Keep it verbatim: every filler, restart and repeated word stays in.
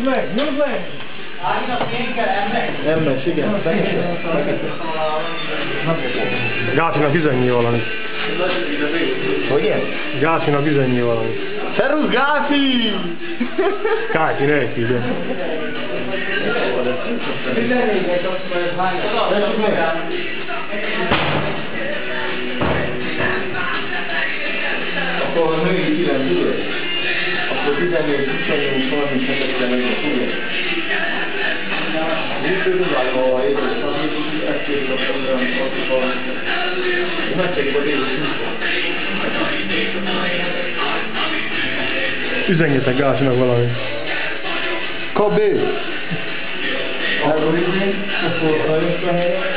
Nyomd meg, nyomd meg! Áginak én kell ember? Ember, igen. Gácinak üzenjé valamit. Hogy ilyen? Gácinak üzenjé valamit. Szerusz Gáci! Káti, ne egy ide. Üzenéket azt majd hányat. Akkor a női kilenc ügyes. Akkor tizennégy, tizennyolc, harminc, hetven, tudja. Mit tudod, hogy éves, amit ezt készítettem, hogy a meccsekben éves Üzenjetek Gácinak valamit. Kabé! Algoritmi, akkor a jössz a helyen.